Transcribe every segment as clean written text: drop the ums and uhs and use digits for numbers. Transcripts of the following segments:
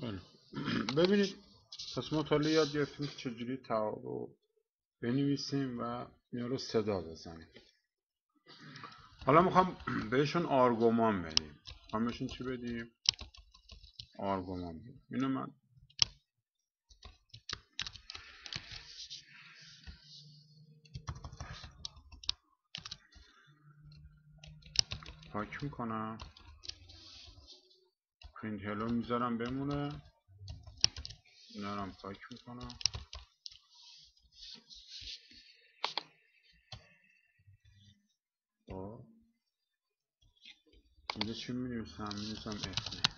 بله. ببینید پس ما تا حالا یاد گرفتیم که چجوری تعارف رو بنویسیم و اینا رو صدا بزنیم. حالا میخوام بهشون آرگومان بدیم. میخوام بهشون چی بدیم؟ آرگومان بدیم. اینو من پاک میکنم، پرینت هلو میذارم بمونه، اینا رو هم پاک میکنم. خب اینجا چی مینویسم؟ مینویسم اف نه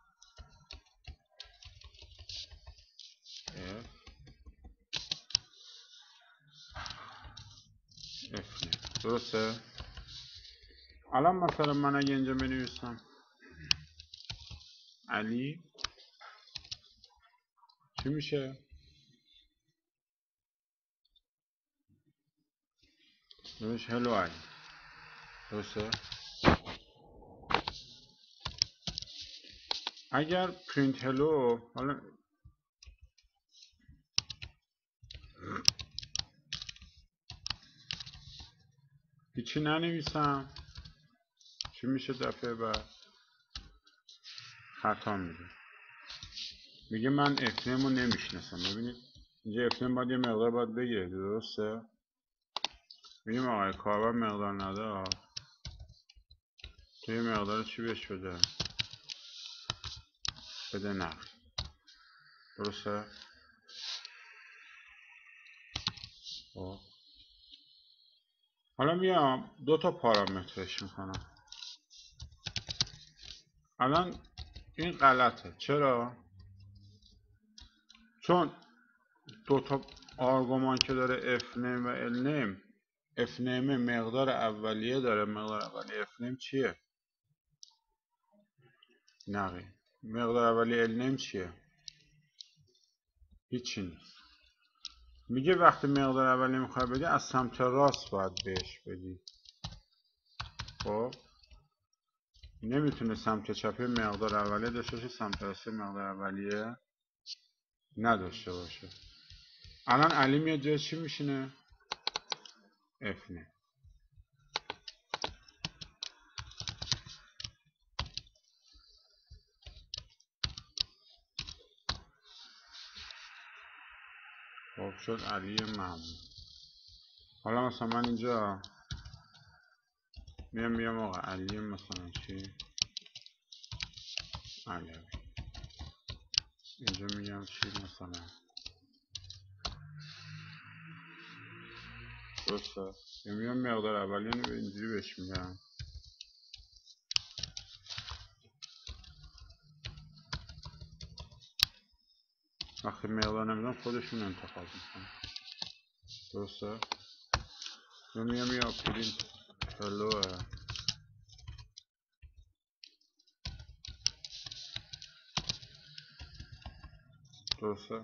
اف نه. درسته؟ الان مثلا من اگه اینجا بنویسم علی، چی میشه؟ نوش هلو علی. درسته؟ اگر پرینت هلو، حالا هیچی ننویسم، چی میشه دفعه بعد؟ خطا میده، میگه من اف نیم رو نمیشناسم. ببینید اینجا اف نیم باید یه مقدار باید بگیره. درسته؟ میگیم آقای کاربر مقدار ندار، توی مقدار چی بهش بده؟ بده نقد. درسته؟ خب حالا میام دو تا پارامترش میکنم. الان این غلطه. چرا؟ چون دو تا آرگومان که داره اف نیم و ال نیم، اف نیم مقدار اولیه داره. مقدار اولیه اف نیم چیه؟ نقی. مقدار اولیه ال نیم چیه؟ هیچی نیست. میگه وقتی مقدار اولیه میخوای بدی از سمت راست باید بهش بدی. خب نمیتونه سمت چپی مقدار اولیه داشته باشه، سمت راستی مقدار اولیه نداشته باشه. الان علی میاد جای چی میشینه؟ اف نیم. خب شد علی معمول. حالا مثلا من اینجا میام آقا علی مثلا چی؟ علوی. اینجا میگم چی مثلا؟ درسته؟ میام مقدار اولیه اینجوری بهش میگم. وقتی مقدار نمیدونم خودشون انتخاب میکنم. درسته؟ میام یا پرینت هلوه. درسته؟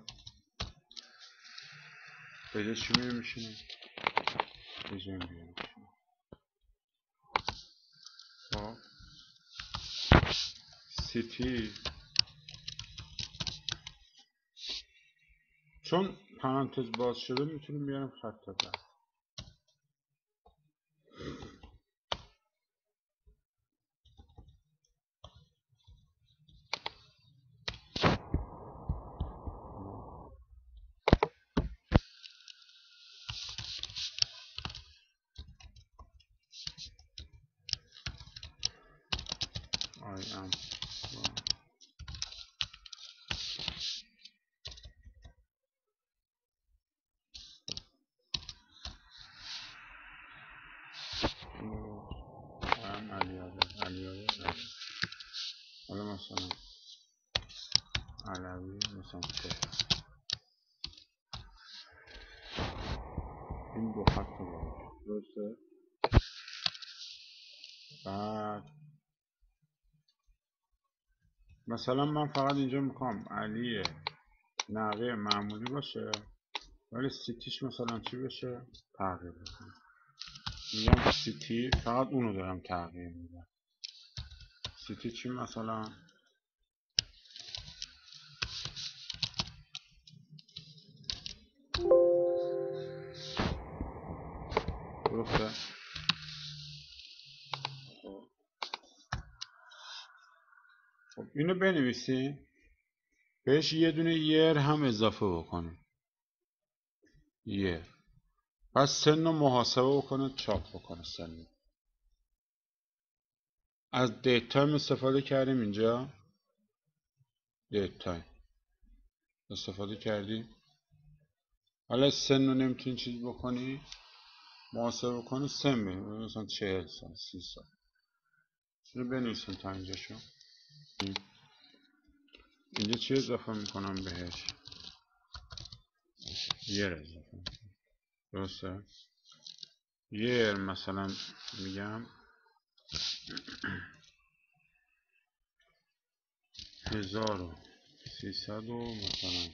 به چی میشینه؟ به جای میشینه. خب سیتی، چون پرانتز باز شده میتونیم بیاریم خط بعد. I am علی. حالا مثلا علوی مثلا این دو خط رو باید. درسته؟ بعد مثلا من فقط اینجا میخوام علی نقی معمولی باشه، ولی سیتیش مثلا چی بشه؟ تغییر بکنه. میگم سیتی، فقط اونو دارم تغییر میدم. سیتی چی مثلا؟ درسته؟ خب اینو بنویسیم، بهش یه دونه یر هم اضافه بکنیم، یر. پس سن رو محاسبه بکنه، چاپ بکنه سن. از دیت تایم استفاده کردیم اینجا، دیت تایم استفاده کردیم. حالا سن رو نمیتونی چیز بکنی، محاسبه بکنی، سن بگیم مثلا 40 سال 30 سال. اینو بنویسیم تا اینجا شو. اینجا چی اضافه میکنم بهش؟ یر اضافه میکنم، درسته؟ یر مثلا میگم 1300 و مثلا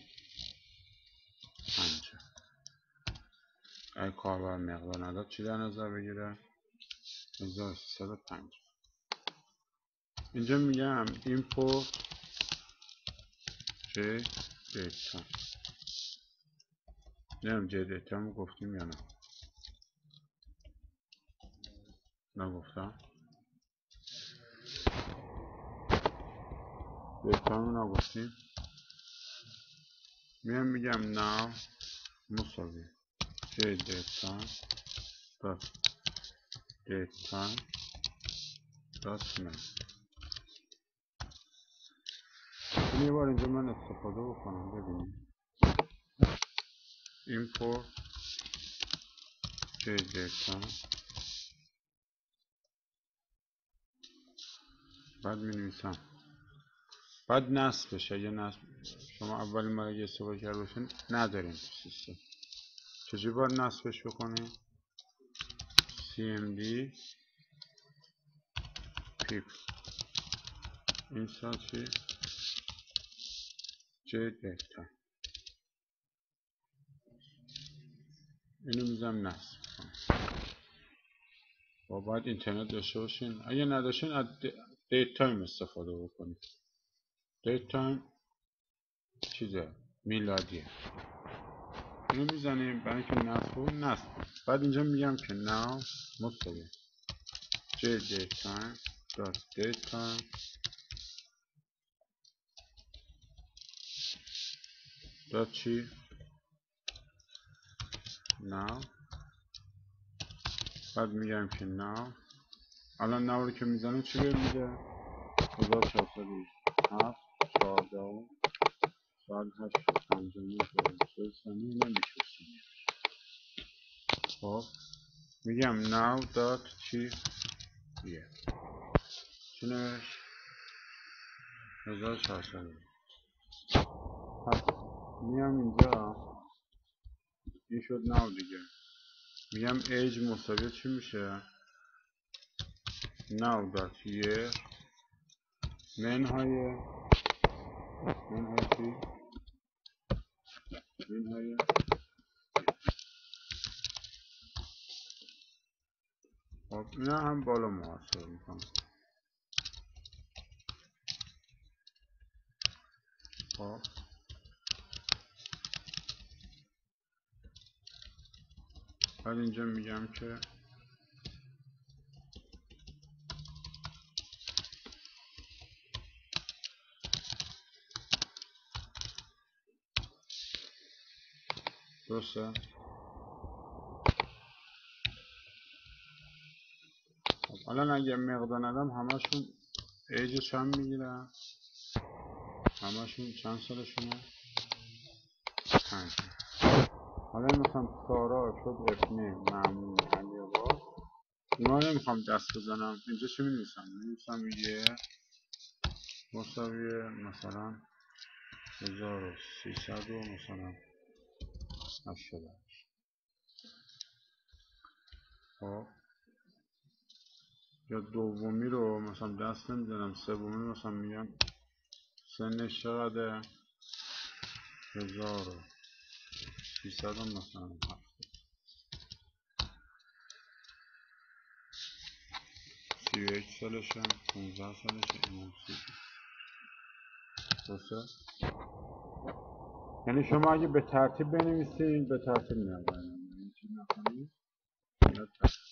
50. اگه کاربر مقدار نداد چی در نظر بگیره؟ 1350. اینجا میگم import j data. نمیم j data رو گفتیم یا نه؟ نگفتم. دیتا رو نگفتیم. میگم now مساوی j data dot data dot name. این یه بار اینجا من استفاده بکنم ببینیم. import j data، بعد می‌نویسم، بعد نصب بشه. یه نصب شما اولین بار اگه استفاده کرده باشین نداریم تو سیستم. چجوری باید نصبش بکنیم؟ cmd pip insert j data. اینو میذارم نصب کنم. و باید اینترنت داشته باشین. اگه نداشتین از دیت تایم استفاده بکنید. دیت تایم چیزه میلادیه. اینو میزنیم برای اینکه نصب. بعد اینجا میگم که now مساوی j data dot data dot چی now. بعد میگم که now. الان now رو که میزنه چی بهم میده؟ 1407 14 ساعت 8:59 ثانیه نمیشه. خب میگم now dot چی year. چی نوشت؟ 1400. پس میام اینجا، این شد now دیگه. میگم age مساوی چی میشه؟ now dot year منهای چی؟ منهای خب اینا هم بالا محاسبه میکنم. خب بعد اینجا میگم که درسته. خب الان اگه مقدار ندم همشون ایج چند میگیرن؟ همشون چند سالشونه؟ 5. حالا مثلا سارا شد افنه معمول علی آباد. اونا نمیخوام دست بزنم. اینجا چی می‌نویسم؟ می‌نویسم یه مساویه مثلا 1300 و مثلا 88. خب یا دومی رو مثلا دست نمیزنم، سومی مثلا میگم سنش چقدره؟ 1300 مثلا 31 سالشه، 15 سالشه، اینم 30. درسته؟ یعنی شما اگه به ترتیب بنویسین به ترتیب میاد. این چی نکنید میاد ترتیب.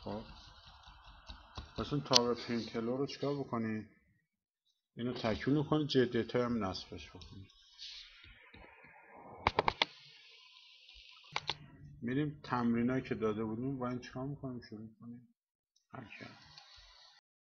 خب پس اون تابع پرینت هلو رو چیکار بکنی؟ اینو تکمیل کنی، جه دیتا هم نصبش بکنی. میریم تمرینایی که داده بودیم با این چیکار میکنیم، شروع کنیم حل کردن.